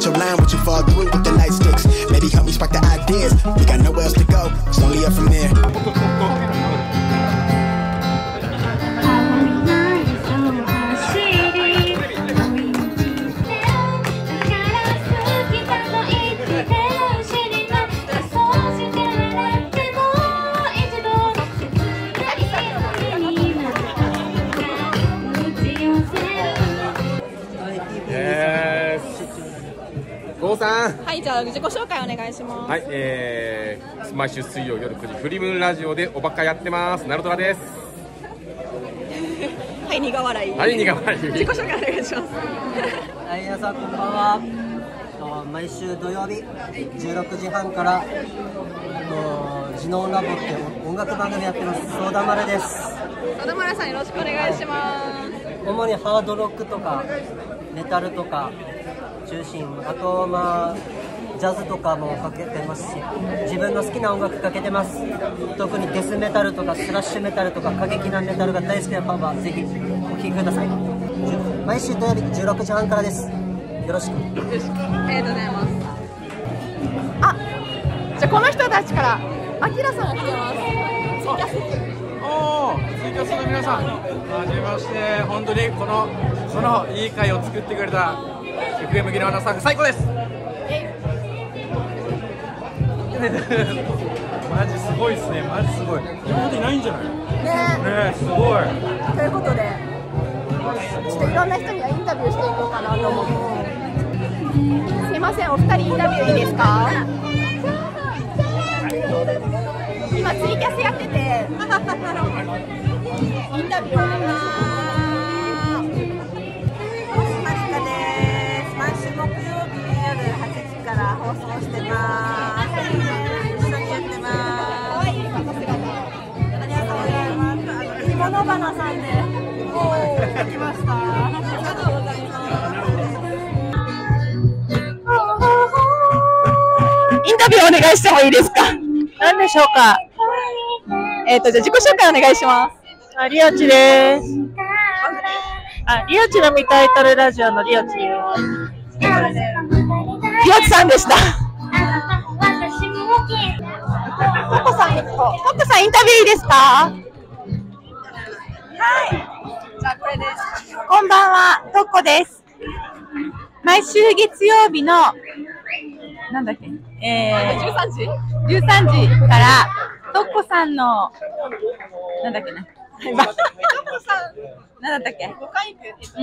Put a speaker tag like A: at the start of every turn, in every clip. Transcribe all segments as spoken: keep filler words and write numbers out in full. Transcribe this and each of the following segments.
A: your line, would you fall through with the light sticks? Maybe help me spark the ideas. We got nowhere else to go. It's only up from there.
B: 郷さん、
C: はい、じゃあ自己紹介お願いします。
B: はい、えー、毎週水曜夜くじフリムーンラジオでおばっかやってますナルトラです。
C: はい、苦笑い。
B: はい、苦笑い。
C: 自己紹介お願いします。
D: はい、皆さんこんばんは。毎週土曜日じゅうろくじはんからジノーラボって音楽番組やってます。ソーダマルです。
C: ソーダマルさんよろしくお願いします。
D: 主にハードロックとかメタルとか中心、あとまあジャズとかもかけてますし、自分の好きな音楽かけてます。特にデスメタルとかスラッシュメタルとか過激なメタルが大好きなファンはぜひお聴きください。毎週土曜日じゅうろくじはんからです。よろしく。
C: よろしく。ありがとうございます。あ、じゃあこの人たちからアキラさんが来てます。ツイキャス。
E: おー、ツイキャスの皆さん、はじめまして。本当にこのこのいい会を作ってくれたエフエム ギノワのスタッフ最高です。マジすごいですね。マジすごい。今までいないんじゃない？ねえ、すごい。
C: ということで、ちょっといろんな人にはインタビューしていこうかなと思って。すいません、お二人インタビューいいですか？今ツイキャスやってて、インタビューをお願いします。
F: 放送してます。一緒にやってます。ありがとうございます。着物花さんで来ました。ありがとうございます。
C: インタビューお願いしてもいいですか？
G: 何でしょうか。
C: えっとじゃあ自己紹介お願いします。
G: あ、リオチです。あ、リオチの見タイトルラジオのリオチです。
C: リオチさんでした。ココさん、ココさんインタビューいいですか？はい。じゃあこれです。こんばんは、トッコです。毎週月曜日のなんだっけ、えー、じゅうさんじ？じゅうさんじからトッコさんのなんだっけな。なんだったっけ？五感育。うん。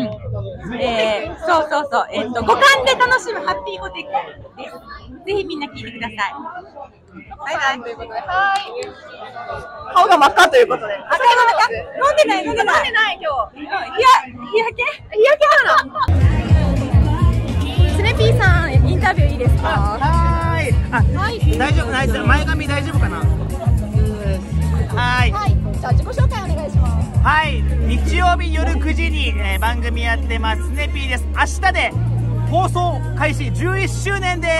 C: えー、そうそうそう。えっと五感で楽しむハッピーゴテックです。ぜひみんな聞いてください。はいはい。ということで、はい。顔が真っ赤ということで。あ、飲んでない飲んでない飲んでない今日。日や日焼け日焼け花。スネピーさんインタビューいいですか？
H: はい。あ、はい。大丈夫大丈夫。前髪大丈夫かな？はい。はい。
C: じゃあ自己紹介お願いします。
H: はい、日曜日夜くじに、えー、番組やってますスネピーです。明日で放送開始じゅういっしゅうねんで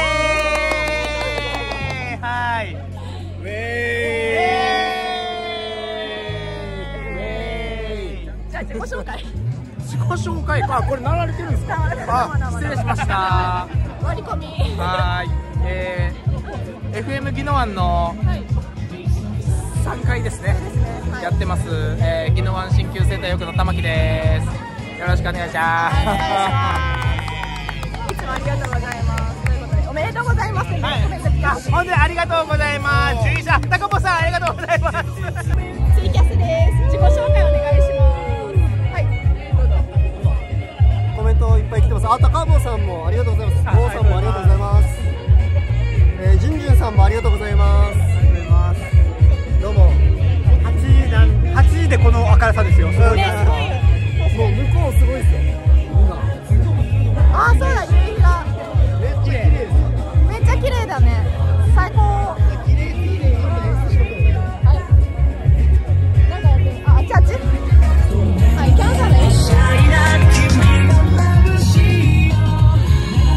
H: ーす。はい。ウェーイ。
C: じゃあ自己紹介。
H: 自己紹介か、これ鳴られてるんですか？あ、失礼しました。
C: 割り込み。
H: はい。えー、エフエム ギノワンのさんかいですね。やってます。えー、ギノワン鍼灸整体浴の玉木です。よろしくお願いします。
C: いつもありがとうございます。ということでおめでとうございます。はい、
H: 本当にありがとうございます。獣医者タコポさんありがとうございます。
C: ツイキャスです。自己紹介お願いします。はい、どうぞ。
I: コメントいっぱい来てます。あ、高坊さんもありがとうございます。坊さんもありがとうございます。えー、ジュンジュンさんもありがとうございます。どうも。はちじなんはちじでこの明るさですよ。ね、すごいよ。もう向こうすごいですよ。
C: ああ、そうだ、夕日が
I: めっちゃ綺麗です。
C: めっちゃ綺麗だね。最高。
I: 綺麗すぎて今演出しとくの。
C: はい。なんかやってる。あ、あっちあっち。はい、キャンサーね。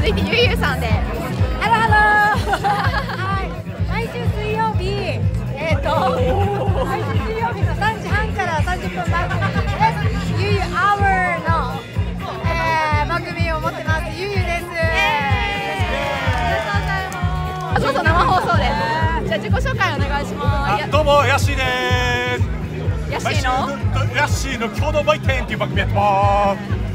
J: 続いてゆうゆうさんで。
K: ハローハロー。はい。毎週水曜日、えっと毎週水曜日のさんじはんからさんじゅっぷん番組です。ゆうゆうアワーの、えー、番組を持ってます。ゆうゆうです。
J: あ、そうそう、生放送です。じゃあ自己紹介お願いします。
L: どうも、ヤッシーです。
J: ヤッシーの
L: ヤッシーの共同売店っていう番組やってます。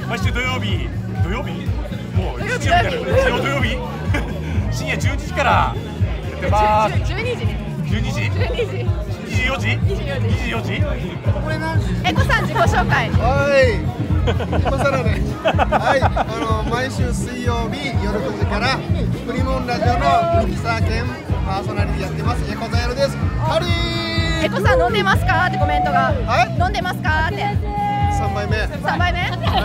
L: 毎週土曜日、土曜日もう土曜日、土曜日深夜じゅうにじからやってます。
J: じゅうにじね。
L: じゅうにじ？じゅうにじ？にじよじ？にじよじ？
J: これ何時？えこさん自己紹介。
M: はい今更ねはい、あの毎週水曜日夜くじからプリモンラジオのミキサー兼パーソナリティやってますエコザヤロです。ハリー
J: エコさん飲んでますかってコメントが。はい。飲んでますかって。
M: さんばいめ。
J: さんばいめ。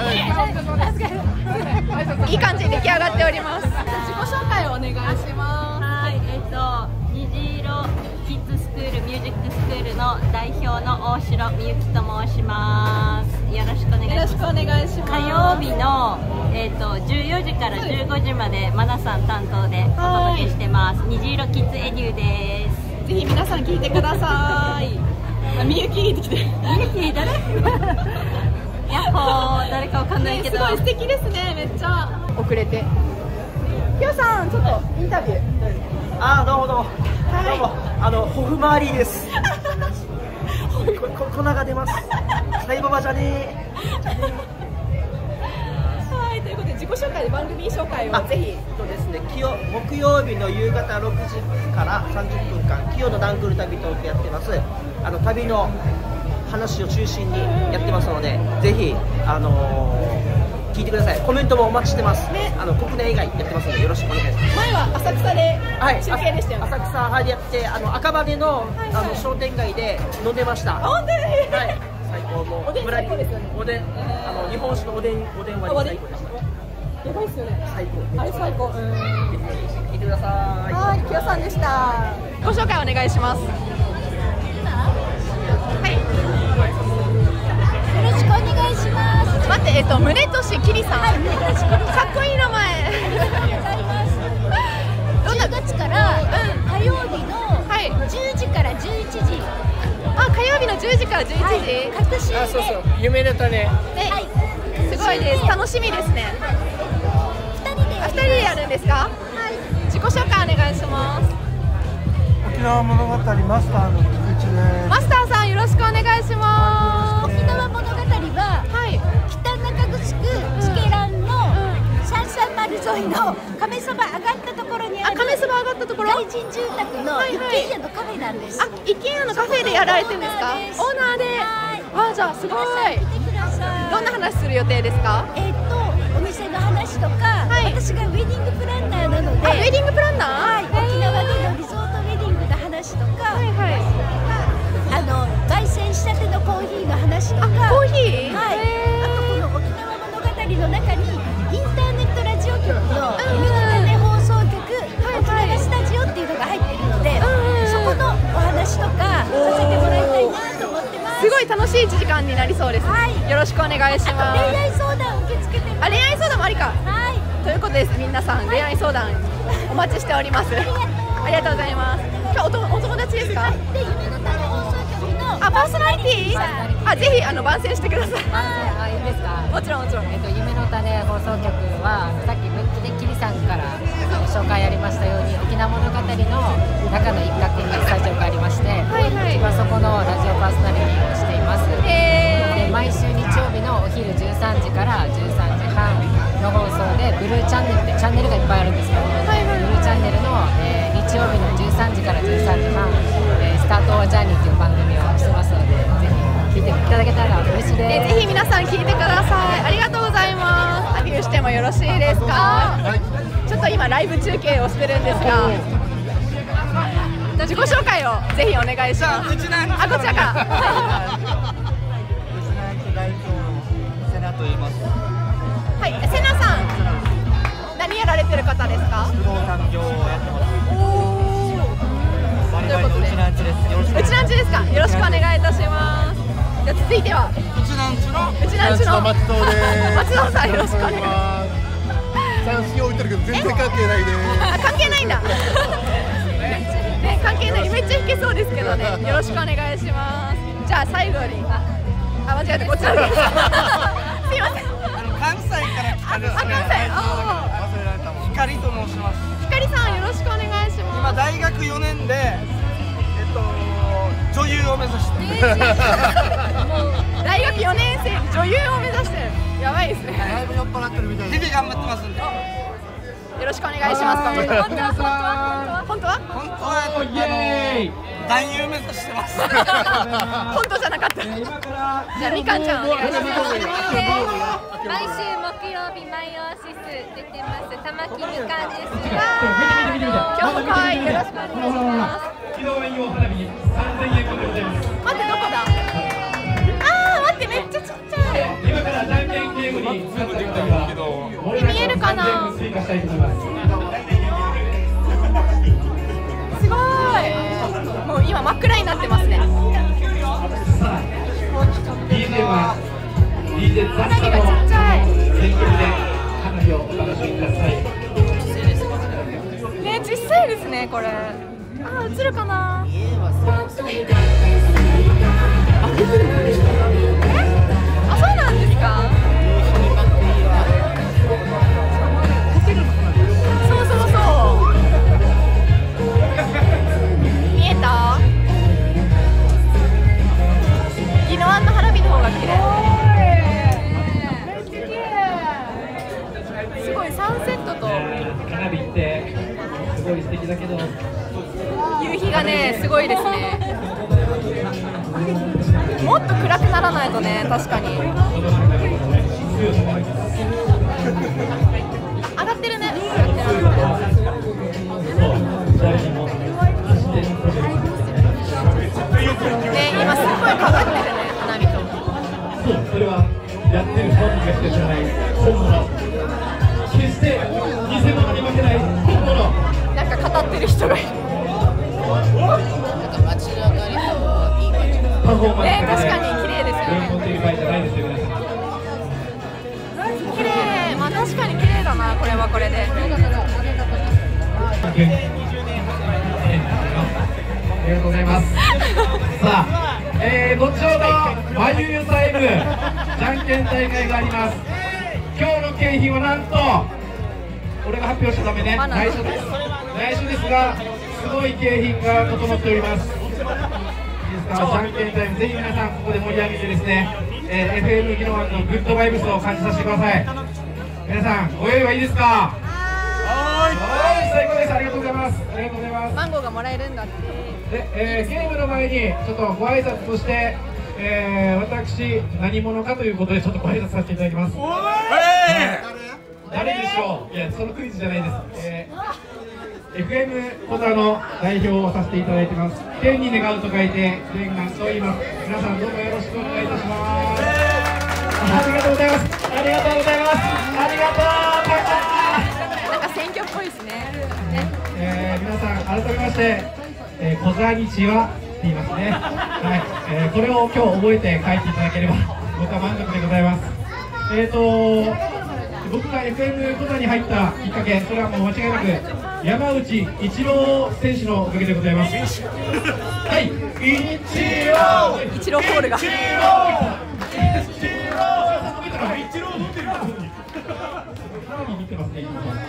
J: いい感じに出来上がっております。自己紹介をお願いします。
N: はい、えっと虹色キッズスクールミュージックスクールの代表の大城美幸と申します。よろしくお願いします。
J: よろしくお願いします。
N: 火曜日のえっとじゅうよじからじゅうごじまでマナさん担当でお届けしてます。虹色キッズエデュです。
J: ぜひ皆さん聞いてください。あ、みゆき聞いてきて。
N: みゆき誰？やっほー、誰かわかんないけど。
J: すごい素敵ですね、めっちゃ。遅れて。ひょうさん、ちょっとインタビュー。
O: あー、どうもどうも。どうも、あのホフマーリーです。ここ粉が出ます。サイババじゃねえ。
J: はい、ということで自己紹介で番組紹介をぜひ。
O: そうですね。木曜日の夕方ろくじからさんじゅっぷんかん、キヨのダンクル旅トークやってます。あの旅の話を中心にやってますので、ぜひあのー、聞いてください。コメントもお待ちしてます。ね、あの国内以外やってますのでよろしくお願いします。
J: 前は浅草で中継でしたよね。
O: はい、浅草でやって、あの赤羽の、はいはい、あの商店街で飲んでました。
J: 本当に。はい。
O: 最高もう。
J: おでん最高ですよね。
O: おでん、あの日本酒のおでんおでん割り最高でした。
J: やばいっすよね。
O: 最高。
J: あれ最高。
O: 聞いてください。
J: はい、きよさんでした。ご紹介お願いします。はい。
K: よろしくお願いします。
J: 待って、えっと、宗俊きりさん。はい、かっこいい名前。
K: どんなじゅうがつから、火曜日のじゅうじからじゅういちじ。
J: あ、火曜日のじゅうじからじゅういちじ。
K: 各週で。
H: あ、そうそう、夢の種。
J: はい。すごいです。楽しみですね。
K: 二人で。
J: 二人でやるんですか。はい。自己紹介お願いします。
P: 沖縄物語マスターの菊池です。
J: マスターさんよろしくお願いします。
K: 沖縄物語は、はい、北中城チケランの三三丸沿いの亀そば上がったところにある。
J: あ、亀そば上がったところ。
K: 大臣住宅の一軒家のカフェなんです。
J: あ、一軒家のカフェでやられてるんですか。オーナーで。あ、じゃあすごい。どんな話する予定ですか。
K: えっとお店の話とか、私がウェディングプランナーなので。
J: ウェディングプランナー。
K: はい、沖縄でのリゾートウェディングの話とか。はいはい。あの焙煎したてのコーヒーの話とか。
J: コーヒー。
K: はい。あとこの沖縄物語の中にインターネットラジオ局の夢の種放送局、沖縄スタジオっていうのが入っているので、そこのお話とかさせてもらいたいなと思ってます。
J: すごい楽しいいちじかんになりそうです。はい。よろしくお願いします。
K: 恋愛相談受け付けてます。
J: あ、恋愛相談もありか。
K: はい。
J: ということです。皆さん恋愛相談お待ちしております。ありがとうございます。今日おとお友達ですか。
K: で夢の種放送局の
J: あ、パーソナリティ。あ、ぜひあの番宣してください。
Q: あ、いいですか。
J: もちろんもちろん。
Q: えっと夢の種放送局はさっきムッキでキリさんから紹介ありましたように沖縄物語の中の一角にスタジオがありまして、はいはい、今そこのラジオパーソナリティをしています。で毎週日曜日のお昼じゅうさんじからじゅうさんじはんの放送でブルーチャンネルってチャンネルがいっぱいあるんですけど、はいはい、ブルーチャンネルの、えー、日曜日のじゅうさんじからじゅうさんじはん、えー、スタートオアジャーニーという番組をしてますので、ぜひ聞いていただけたら嬉しいです。
J: ぜひ皆さん聞いてください。ありがとうございます。アピールしてもよろしいですか。はい、ちょっと今ライブ中継をしてるんですが、自己紹介をぜひお願いします。あ、こちらから。
P: セナと言います。
J: はい、セナさん、何やられてる方ですか。
P: 不動産業をやってます。
J: おお。ということで、
P: うちなんちです。よろしく。
J: うちなんちですか。よろしくお願いいたします。じゃあ続いては。
P: うちなんちの。
J: うちなんちの。
P: 松藤です。
J: 松藤さん、よろしくお願いします。
M: 三式置いてるけど全然関係ないね。
J: 関係ないんだ。ね、関係ない。めっちゃ弾けそうですけどね。よろしくお願いします。じゃあ最後に、あ、間違えてこっちなんです。すいません。
R: 関西から来たですね。
J: あ、関西。
R: 忘れられたもん。光と申します。
J: 光さんよろしくお願いします。
R: 今大学よねんで、えっと女優を目指してる。
J: 大学よねん生に女優を目指してる。やばいですね。
R: だいぶ酔っ払ってるみたいで。日々頑張ってますんで。
J: よろしくお願いします。本当は本当は
R: 本当はイエーイ。男優目指してます。
J: 本当じゃなかった。じゃあみかんちゃんお願いします。
S: 毎週木曜日マイオアシス出てます玉木みかんです。
J: 今日も可愛い。よろしくお願いします。
L: 機能用花火さんぜんえん分でございます。
J: 待ってどこだ。あー待ってめっちゃちっちゃい。
L: 今からじゃんけんゲームに使っていただきますけど、
J: 見えるかな。
L: 追加したいと思います。
J: すごい。もう今真っ暗になってますね。
L: ディージェー は ディージェー ザスタの全曲で花火をお楽しみください。
J: ね、小さいですねこれ。あー、映るかな。あ、そうなんですか。そうそうそう。見えた？宜野湾の花火の方が綺麗。すごいサンセットと
L: 花火ってすごい素敵だけど
J: 夕日がねすごいですね。もっと暗くならないとね。確かに上がってるね。ね、今すっごいかかってるね花火と。
L: そう、それはやってる本人がしか知らない本物。決して偽物に負けない本物。
J: なんか語ってる人がいる。
L: なんか街の明かりといい感じ。パフォーマンスがね、
J: 確かに綺麗ですよね。
L: 持っている場合じゃないですよ皆さん。
J: 綺麗。まあ確かに綺麗だなこれはこれで。
L: ありがとうございます。さあ、えー、後ほど和牛タイムじゃんけん大会があります。今日の景品はなんと俺が発表したためね、内緒です内緒ですがすごい景品が整っております。いいですか、じゃんけんタイムぜひ皆さんここで盛り上げてですね、えー、エフエム 宜野湾のグッドバイブスを感じさせてください。皆さんご用意はいいですか。はい、最高です。ありがとうございます。ありがとうございます。
J: マンゴーがもらえるんだって。
L: で、えー、ゲームの前にちょっとご挨拶として、えー、私何者かということでちょっとご挨拶させていただきます。誰でしょう。いや、そのクイズじゃないです。えー、エフエム コザの代表をさせていただいてます。天に願うと書いて天願と言います。皆さんどうもよろしくお願いいたします。ありがとうございます。ありがとうございます。ありがとう。
J: なんか選挙っぽいですね。
L: えー、皆さん改めまして、えー、小沢日はって言いますね。はい、えー、これを今日覚えて書いていただければ僕は満足でございます。えーと僕が エフエム 小沢に入ったきっかけ、それはもう間違いなく山内一郎選手のおかげでございます。はい、一郎
J: 一郎コールが。
L: 一郎一郎飲んでる。見てますね。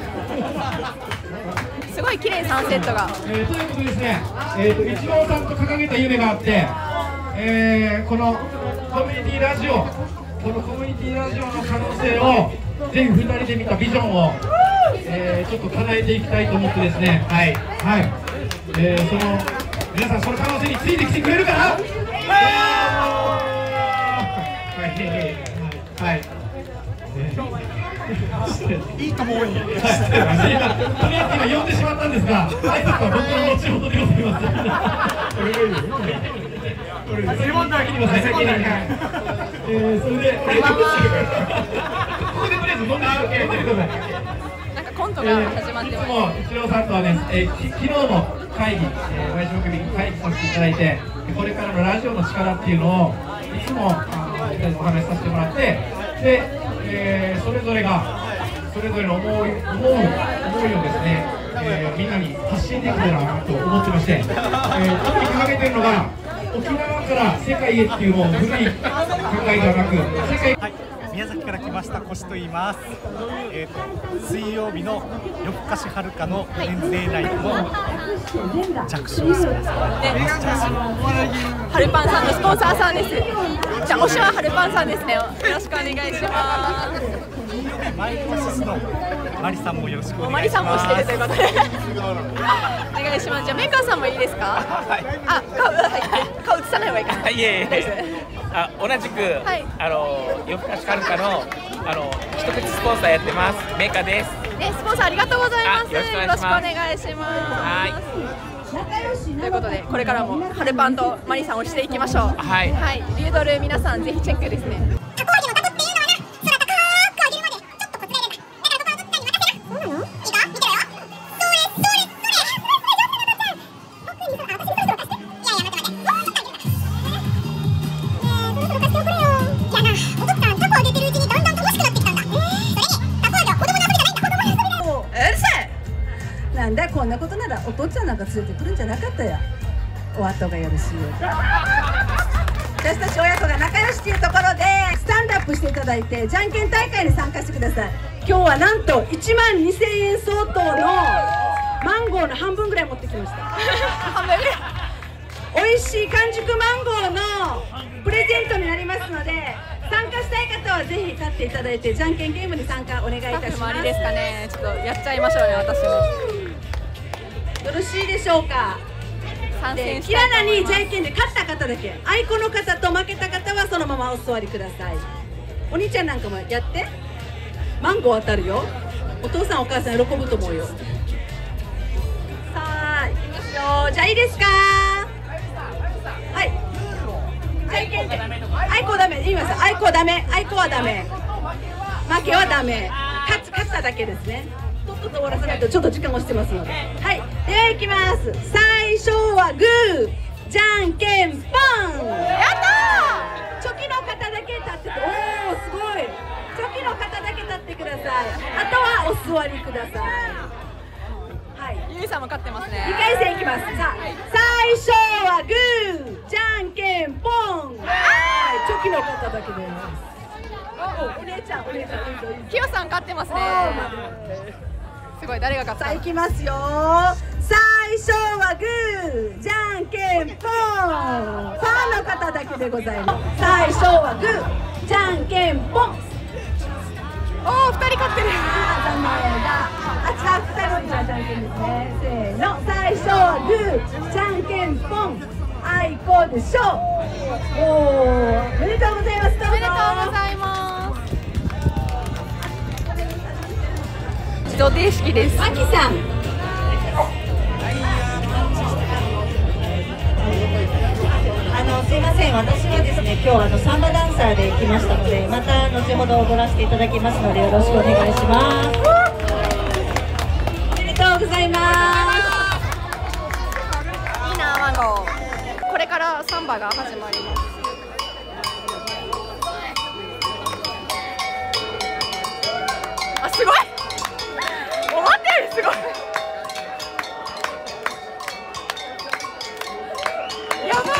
J: すごい綺麗サンセットが。
L: えー、ということですね、えーと、イチローさんと掲げた夢があって、えー、このコミュニティラジオ、このコミュニティラジオの可能性をぜひふたりで見たビジョンを、えー、ちょっと叶えていきたいと思ってですね、はい、はい、えー、その皆さんその可能性についてきてくれるかな。はい、はい。いいと思うよ。とりあえず今呼んでしまったんですが、挨拶は僕の後ほどでございます。これレモンだけにも先に。えー、それで、ここでとりあえず飲んでください。
J: なんかコントが始まってます。
L: いつもイチローさんとはね、えー、き昨日も会議、毎週木曜日会議させていただいて、これからのラジオの力っていうのをいつもお話しさせてもらって、で。えー、それぞれがそれぞれの思い思う思いをですね、えー、みんなに発信できたらなと思ってまして、えー、特に掲げてるのが沖縄から世界へっていうもう古い考えではなく世界、
T: はい、宮崎から来ました越と言います。えっ、ー、と水曜日の夜更かしはるかのメンズデーナイトの着手をするんです。
J: はるぱんさんのスポンサーさんです。じゃあ推しははるぱんさんですね。よろしくお願いします。
T: マイクオシスのマリさんもよろしくお願いします。
J: マリさんもしてるということでお願いします。じゃあメーカーさんもいいですか？はい。あ、顔、はい、顔映さない方がいいかな。
H: はい、いえいえ。あ、同じく、はい、あの夜更かしはるかのあの一口スポンサーやってますメーカーです。
J: ね、スポンサーありがとうございます。
H: よろしくお願いします。
J: よろしくお願いします。はい。ということでこれからもはるぱんとマリさんをしていきましょう。はい。はい。リュードル皆さんぜひチェックですね。
U: なんだこんなことならお父ちゃんなんか連れてくるんじゃなかったや。お後がよろしいようで。私たち親子が仲良しというところでスタンドアップしていただいてじゃんけん大会に参加してください。今日はなんといちまんにせんえん相当のマンゴーの半分ぐらい持ってきました。半分ぐらい美味しい完熟マンゴーのプレゼントになりますので、参加したい方はぜひ立っていただいてじゃんけんゲームに参加お願いいたします。
J: スタッフもありですかね。ちょっとやっちゃいましょうね。私も
U: よろしいでしょうか。でキラナにじゃんけんで勝った方だけ、あいこの方と負けた方はそのままお座りください。お兄ちゃんなんかもやって、マンゴー当たるよ。お父さんお母さん喜ぶと思うよ。さあ行きますよ。じゃあいいですか。はい、じゃんけんであいこダメ言います。あいこダメ、あいこはダメ、負けはダメ、勝つ勝っただけですね。とっとと終わらせないとちょっと時間押してますので。はい、ではいきます。最初はグーじゃんけんポン。やったー。チョキの方だけ立ってて、おおすごい。チョキの方だけ立ってください。あとはお座りください。はい、
J: ゆいさんも勝ってますね。
U: にかいせんいきます。さあ、最初はグーじゃんけんポン。はい、チョキの方だけです。お姉ちゃん、お姉ちゃん、
J: きよさん勝ってますね。すごい、誰が勝った？
U: さあ、いきますよ。最初はグー、じゃんけんぽん。パーの方だけでございます。最初はグー、じゃんけんぽん。
J: おお、ふたり勝ってる。
U: あ、残念だ。あ、じゃあふたりじゃじゃんけんですね。せーの、最初はグー、じゃんけんぽん。あいこでしょう。おお、おめでとうございます。
J: おめでとうございます。自動停止機です。
U: あきさん。
V: あのすいません、私はですね、今日あのサンバダンサーで来ましたので、また後ほど踊らせていただきますのでよろしくお願いします。
U: おめでとうございます。
J: いいなマンゴー。これからサンバが始まります。あ、すごい。思ったよりすごい。やば。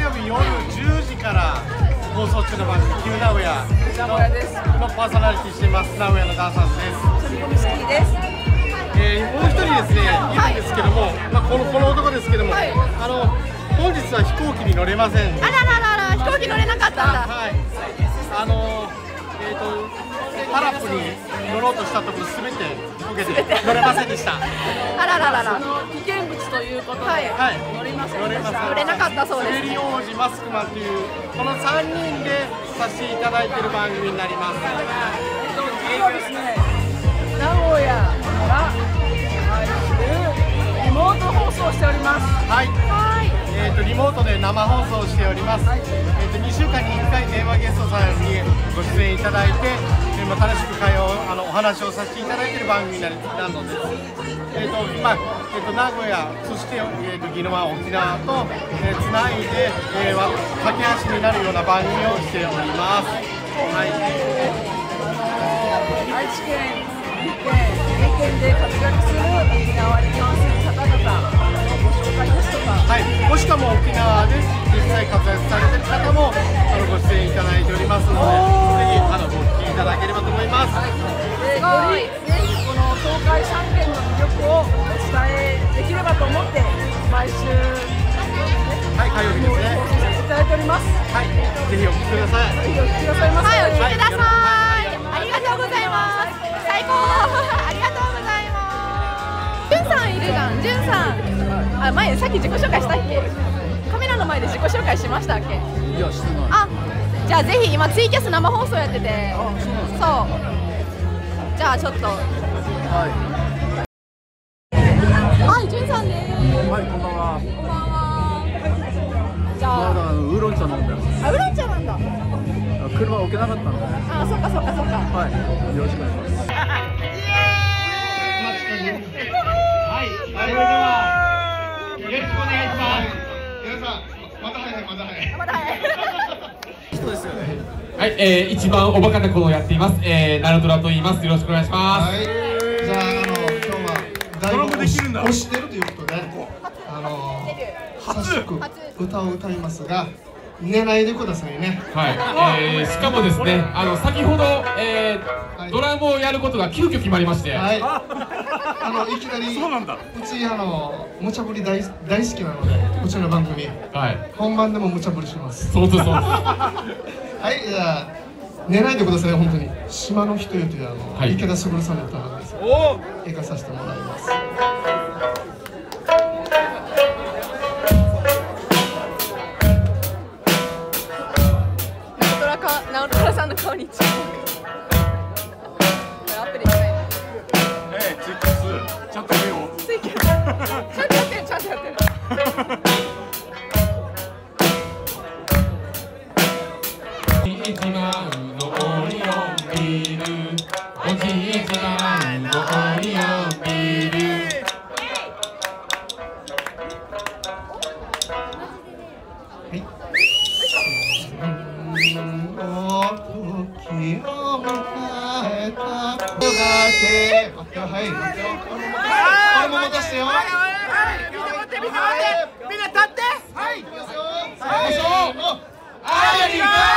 T: 曜日夜じゅうじから放送中の番組「Q 名古屋」のパーソナリティしています名古屋のダンサーズです。
F: です。
T: えー、もう一人ですねいるんですけども、まあこのこの男ですけども、あの本日は飛行機に乗れません。
J: あらららら飛行機乗れなかったんだ。
T: はい。あのえっとタラップに乗ろうとしたところすべてこけて乗れませんでした。
J: あらららら。
F: 危険物ということで、
J: はい
F: 乗りません
T: 乗れません。
J: 乗れなかったそうです。
T: 滑り王子マスクマンというこのさんにんでさせていただいている番組になります。
F: そうですね。名古屋から毎週リモート放送しております。
T: はい。えっとリモートで生放送しております。えっとにしゅうかんにいっかい電話ゲストさんにご出演いただいて、えまあ楽しく会話をあのお話をさせていただいている番組になるなのです。えっとまあえっと名古屋そしてえっと宜野湾沖縄とえつないでえわ架け橋になるような番組をしております。はい。
F: 愛知県三重県で活躍する沖縄に関する方々のご紹介ですとか、
T: はい、もしくはもう沖縄で実際活躍されている方もあのご出演いただいておりますので、ぜひあのご聞きいただければと思います。
F: でよりねこの東海三県の魅力をお伝えできればと思って毎週、ね、
T: はい火曜日ですね
F: 放送させていただいております。
T: はい、ぜひお聞きください。
F: ぜひお聞きくださいませ。
J: はい、お聞きください。ありがとうございます。最高。ありがとうございます。じゅんさんいるじゃん。じゅんさん。あ、前さっき自己紹介したっけ？カメラの前で自己紹介しましたっけ？
E: いやしてない。
J: あ、じゃあぜひ今ツイキャス生放送やってて。そう。じゃあちょっと。はい。はい、じゅんさんです。
E: はい、こんばんは。
J: こんばんは。じゃあ。
E: まだあのウーロン茶飲んでます。
J: あ、ウーロン茶なんだ。
E: 車置けなかったんで。
J: あ、そっかそっかそっか。
E: はい、よろしくお願いします。
M: はい、それではよろしくお願いします。皆さん、また早い、また早い。
J: また早い。
M: 人ですよね。
L: はい、えー、一番おバカな子をやっています。えー、ナルトラと言います。よろしくお願いします。
M: はい、じゃあ、あの、今日は。ドラムできるんだ。押してるということで。あの、早速、歌を歌いますが。寝ないでくださいね。
L: はい、えー、しかもですね、あの先ほど、えー、ドラムをやることが急遽決まりまして、はい、
M: あのいきなり、そうなんだ。うちあの無茶ぶり大大好きなので、うちの番組、はい、本番でも無茶ぶりします。
L: そうそうそう。
M: はい、じゃあ寝ないでください本当に。島の人よというあの、はい、池田卓さんの歌なんです。お、行かさせてもらいます。
J: ナウトラさんの顔に注目。これアプリじゃないの。
E: ええ、ツイキャスちゃんと見よう。
J: ツイキャスちゃんとやってる、ちゃんとやってる。
L: 一番のオリオンビール、おじいちゃんのオリオンビール。
M: はい、これも戻してよ。はい、みんな待って、みんな待って、みんな立って。はい、いきますよ。せーの。ありがとう。